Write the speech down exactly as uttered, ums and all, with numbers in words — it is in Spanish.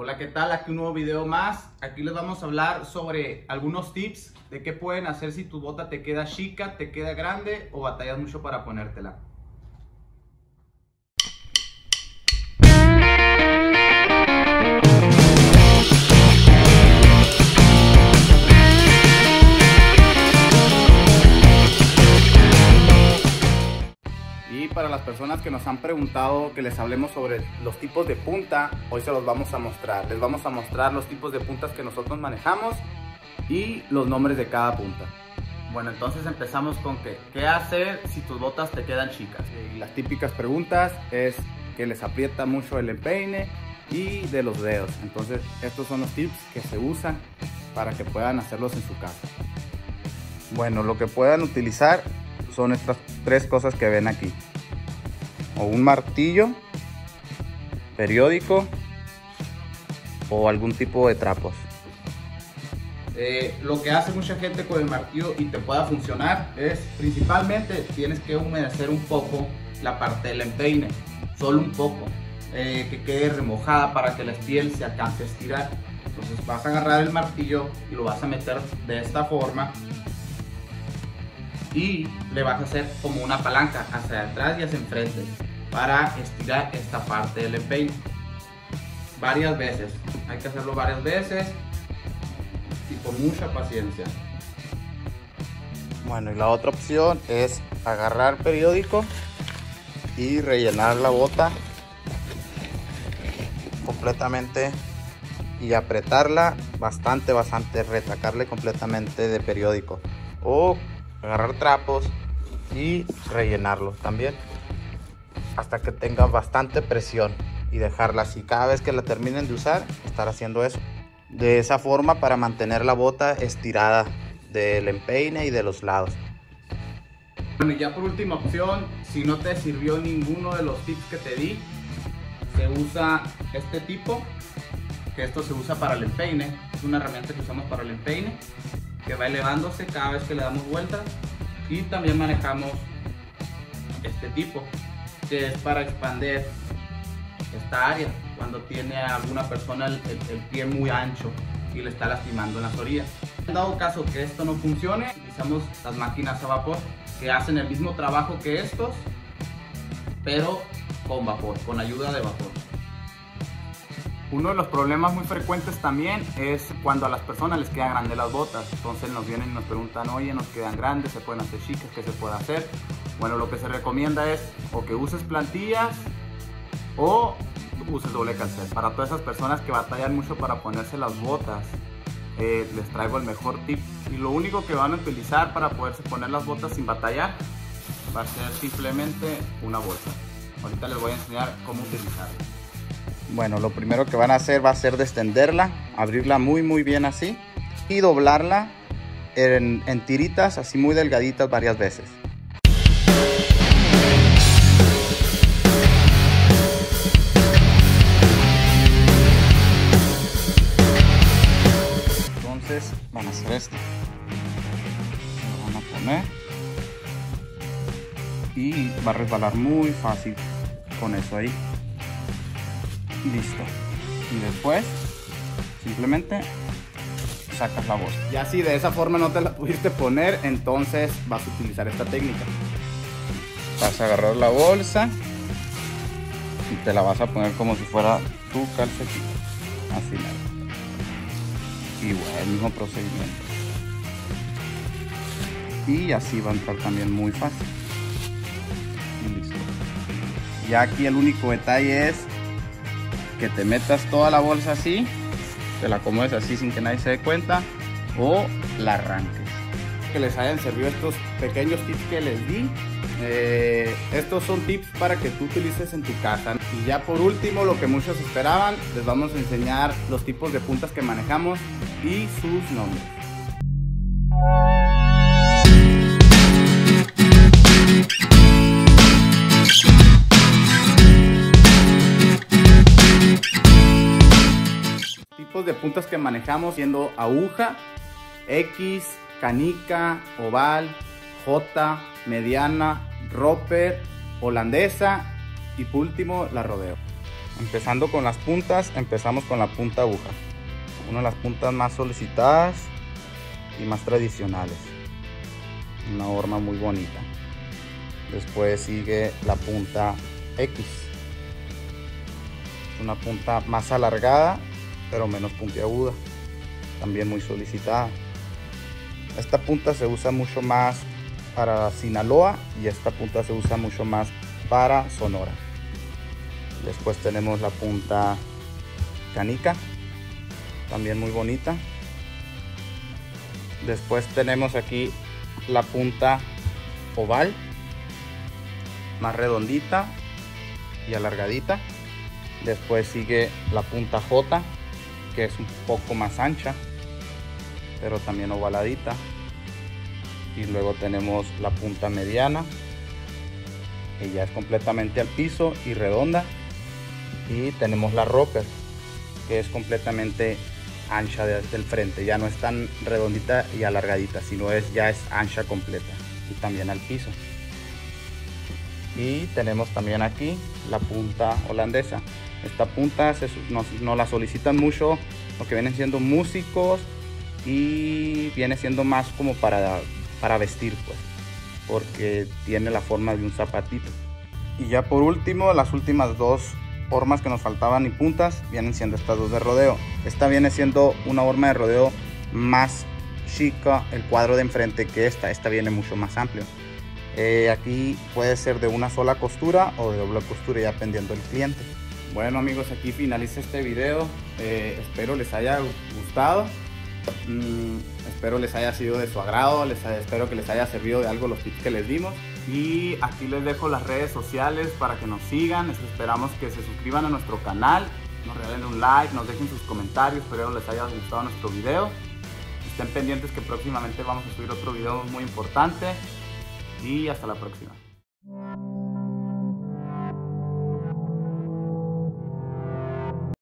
Hola, ¿qué tal? Aquí un nuevo video más. Aquí les vamos a hablar sobre algunos tips de qué pueden hacer si tu bota te queda chica, te queda grande o batallas mucho para ponértela. Y para las personas que nos han preguntado que les hablemos sobre los tipos de punta, hoy se los vamos a mostrar. Les vamos a mostrar los tipos de puntas que nosotros manejamos y los nombres de cada punta. Bueno, entonces empezamos con que, ¿qué hacer si tus botas te quedan chicas? Y las típicas preguntas es que les aprieta mucho el empeine y de los dedos. Entonces estos son los tips que se usan para que puedan hacerlos en su casa. Bueno, lo que puedan utilizar son estas tres cosas que ven aquí: o un martillo, periódico o algún tipo de trapos. Eh, lo que hace mucha gente con el martillo y te pueda funcionar es principalmente tienes que humedecer un poco la parte del empeine, solo un poco, eh, que quede remojada para que la piel se alcance a estirar. Entonces vas a agarrar el martillo y lo vas a meter de esta forma y le vas a hacer como una palanca hacia atrás y hacia enfrente para estirar esta parte del empeine varias veces. Hay que hacerlo varias veces y con mucha paciencia. Bueno, y la otra opción es agarrar periódico y rellenar la bota completamente y apretarla bastante, bastante, retacarle completamente de periódico, o agarrar trapos y rellenarlo también hasta que tenga bastante presión y dejarla así. Cada vez que la terminen de usar, estar haciendo eso de esa forma para mantener la bota estirada del empeine y de los lados. Bueno, y ya por última opción, si no te sirvió ninguno de los tips que te di, se usa este tipo, que esto se usa para el empeine. Es una herramienta que usamos para el empeine, que va elevándose cada vez que le damos vueltas. Y también manejamos este tipo, que es para expandir esta área cuando tiene a alguna persona el, el, el pie muy ancho y le está lastimando en las orillas. En dado caso que esto no funcione, utilizamos las máquinas a vapor, que hacen el mismo trabajo que estos, pero con vapor, con ayuda de vapor. Uno de los problemas muy frecuentes también es cuando a las personas les quedan grandes las botas. Entonces nos vienen y nos preguntan: oye, nos quedan grandes, se pueden hacer chicas, ¿qué se puede hacer? Bueno, lo que se recomienda es o que uses plantillas o uses doble calcet. Para todas esas personas que batallan mucho para ponerse las botas, eh, les traigo el mejor tip. Y lo único que van a utilizar para poderse poner las botas sin batallar va a ser simplemente una bolsa. Ahorita les voy a enseñar cómo utilizarla. Bueno, lo primero que van a hacer va a ser descenderla, abrirla muy muy bien así y doblarla en, en tiritas así muy delgaditas varias veces. Entonces van a hacer esto, lo van a poner y va a resbalar muy fácil con eso ahí. Listo. Y después simplemente sacas la bolsa. Y así de esa forma no te la pudiste poner, entonces vas a utilizar esta técnica. Vas a agarrar la bolsa y te la vas a poner como si fuera tu calcetín. Así nada. Igual, el mismo procedimiento. Y así va a entrar también muy fácil. Y listo. Ya aquí el único detalle es que te metas toda la bolsa así, te la acomodes así sin que nadie se dé cuenta, o la arranques. Que les hayan servido estos pequeños tips que les di. Eh, estos son tips para que tú utilices en tu casa. Y ya por último, lo que muchos esperaban, les vamos a enseñar los tipos de puntas que manejamos y sus nombres. Tipos de puntas que manejamos siendo aguja, X, canica, oval, J, mediana, roper, holandesa y por último la rodeo. Empezando con las puntas, empezamos con la punta aguja, una de las puntas más solicitadas y más tradicionales, una horma muy bonita. Después sigue la punta X, una punta más alargada pero menos puntiaguda, también muy solicitada. Esta punta se usa mucho más para Sinaloa y esta punta se usa mucho más para Sonora. Después tenemos la punta canica, también muy bonita. Después tenemos aquí la punta oval, más redondita y alargadita. Después sigue la punta J, que es un poco más ancha pero también ovaladita. Y luego tenemos la punta mediana, que ya es completamente al piso y redonda. Y tenemos la rocker, que es completamente ancha desde el frente, ya no es tan redondita y alargadita, sino es ya es ancha completa y también al piso. Y tenemos también aquí la punta holandesa. Esta punta se, nos, nos la solicitan mucho lo que vienen siendo músicos y viene siendo más como para, para vestir, pues, porque tiene la forma de un zapatito. Y ya por último, las últimas dos hormas que nos faltaban y puntas vienen siendo estas dos de rodeo. Esta viene siendo una horma de rodeo más chica, el cuadro de enfrente, que esta. Esta viene mucho más amplio. Eh, aquí puede ser de una sola costura o de doble costura, ya dependiendo del cliente. Bueno amigos, aquí finaliza este video. Eh, espero les haya gustado. Mm, espero les haya sido de su agrado. Les haya, espero que les haya servido de algo los tips que les dimos. Y aquí les dejo las redes sociales para que nos sigan. Esperamos que se suscriban a nuestro canal, nos regalen un like, nos dejen sus comentarios. Espero les haya gustado nuestro video. Estén pendientes que próximamente vamos a subir otro video muy importante. Y hasta la próxima.